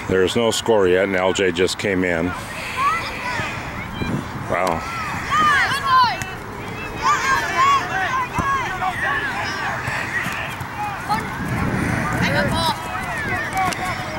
There's no score yet, and LJ just came in. Wow.